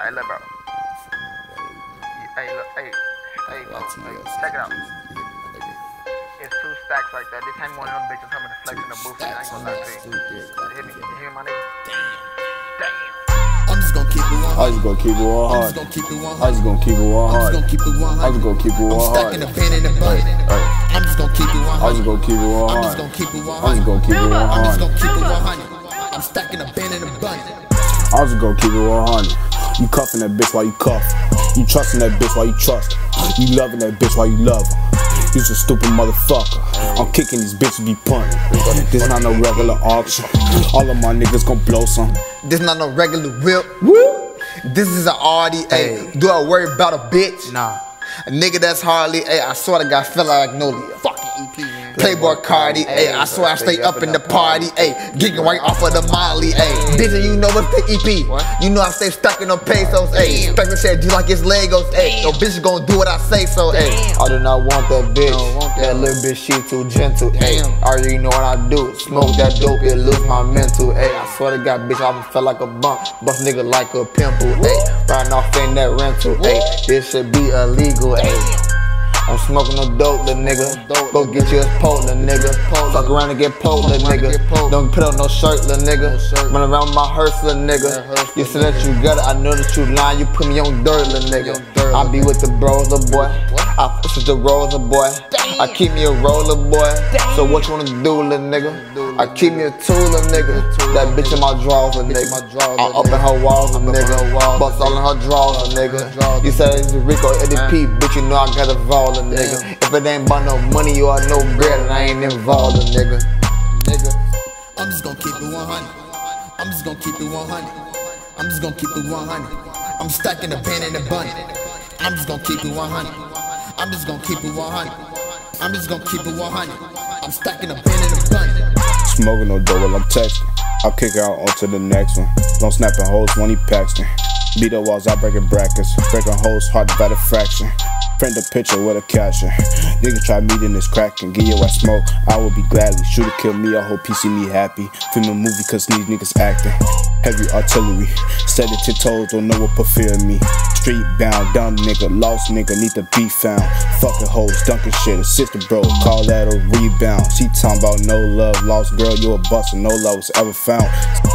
Hey, look, bro. Hey, look, hey, bro. Hey, check it out. It's 2 stacks right there. This ain't one of them bitches coming to flex in the booth. I ain't gonna lie to you. Hit me. You hear my nigga? Damn. I'm just gonna keep it 100. I just gonna keep it 100. I'm just gonna keep it 100. I just gonna keep it 100. I'm just gonna keep it 100. I just gonna keep it 100. I'm stacking the pen in the bun. I'm just gonna keep it 100. I just gonna keep it 100. I'm just gonna keep it 100. I just gonna keep it 100. I'm just gonna keep it 100. I'm stacking the pen in the bun. I just gonna keep it 100. You cuffing that bitch while you cuff. You trusting that bitch while you trust. You loving that bitch while you love her. You's a stupid motherfucker. I'm kicking these bitches be punting. This not no regular auction. All of my niggas gon' blow some. This not no regular whip. This is an Audi. Ayy, do I worry about a bitch? Nah. A nigga that's hardly. Ayy, I swear to God, feel like Magnolia. Fucking EP, man. Playboy Cardi, ayy, I swear I stay up in the party, ayy, geeking right off of the Molly, ayy. Bitch, you know what's the EP? You know I stay stuck in them pesos, ayy. Spectre said just like it's Legos, ayy. Yo, bitch gon' do what I say so, ayy. I do not want that bitch. That little bitch, she too gentle, ayy. I already know what I do. Smoke that dope, it lose my mental, ayy. I swear to God, bitch, I feel like a bump. Bust nigga like a pimple, ayy. Riding off in that rental, ayy. This should be illegal, ayy. I'm smoking no dope, little nigga. Go get you a pole, little nigga. Fuck around and get pole, little nigga. Don't put on no shirt, little nigga. Run around with my hearse, little nigga. You said that you got it, I know that you lying. You put me on dirt, little nigga. I be with the bros, little boy. I push with the roller, boy. I keep me a roller, boy. So what you wanna do, little nigga? I keep me a tool, little nigga. That bitch in my drawers, little nigga. I up in her walls, little nigga. Bust all in her drawers, little nigga. You said it's Rico Eddie P, bitch, you know I got a vault, little nigga. If it ain't about no money or no bread, then I ain't involved, little nigga. I'm just gonna keep it 100. I'm just gonna keep it 100. I'm just gonna keep it 100. I'm stacking the pen in the bun. I'm just gonna keep it 100. I'm just gonna keep it 100. I'm just gonna keep it 100. I'm stacking the pen in the bun. Smoking no dope while I'm texting. I'll kick her out onto the next one. Don't snapping hoes when he Paxton. Beat the walls out breaking brackets. Breaking hoes hard about a fraction. Print a picture with a caption. Nigga try meeting this crack and give you a smoke. I would be gladly. Shooter kill me, I hope he see me happy. Film a movie cause these niggas acting. Heavy artillery. Set it to toes, don't know what prefer me. Street bound, dumb nigga, lost nigga, need to be found. Fucking hoes, dunking shit, a sister bro, call that a rebound. She talking about no love, lost girl, you a buster, no love was ever found.